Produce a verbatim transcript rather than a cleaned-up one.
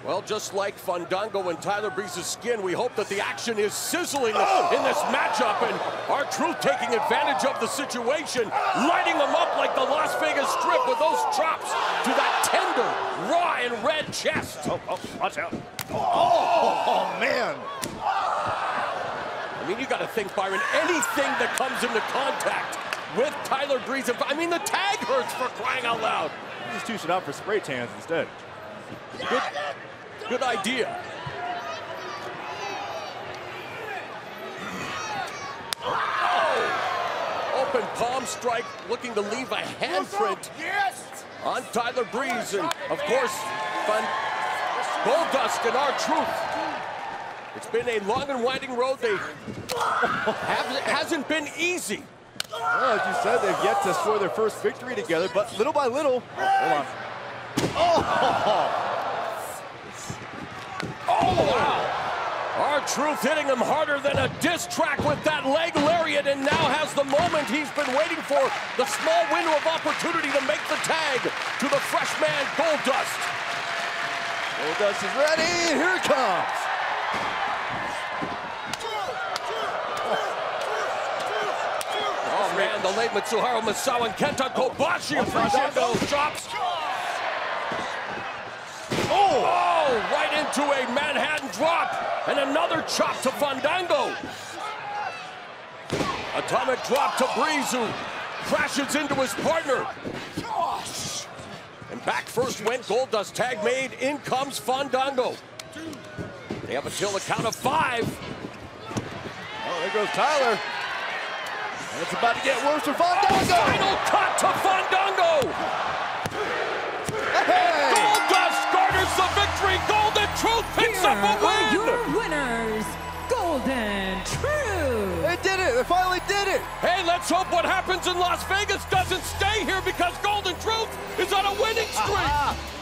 Well, just like Fandango and Tyler Breeze's skin, we hope that the action is sizzling oh. in this matchup, and R-Truth taking advantage of the situation, lighting them up like the Las Vegas Strip with those chops to that tender, raw, and red chest. Oh, oh, watch out. Oh, oh man. I mean, you got to think, Byron, anything that comes into contact with Tyler Breeze, I mean, the tag hurts for crying out loud. These two should opt for spray tans instead. Good. Good idea. Oh. Open palm strike, looking to leave a handprint on Tyler Breeze, and of course, Fun Goldust and R-Truth. It's been a long and winding road. They have, it hasn't been easy. Well, as you said, they've yet to score their first victory together, but little by little. Hold on. Oh! Oh, wow. R-Truth hitting him harder than a diss track with that leg lariat, and now has the moment he's been waiting for, the small window of opportunity to make the tag to the freshman Goldust. Goldust is ready, here it comes. Oh man, the late Mitsuharu Masao and Kenta Kobashi appreciate those chops. Oh! Oh, right into a Manhattan drop, and another chop to Fandango. Atomic drop to Breeze, who crashes into his partner. And back first went Goldust, tag made, in comes Fandango. They have until the count of five. Oh, there goes Tyler. And it's about to get worse for Fandango. Oh, final cut to Fandango. Hey! Goldust garners the victory. Golden Truth picks Here up a win. are your winners, Golden Truth. They did it. They finally did it. Hey, let's hope what happens in Las Vegas doesn't stay here, because Golden Truth is on a winning streak.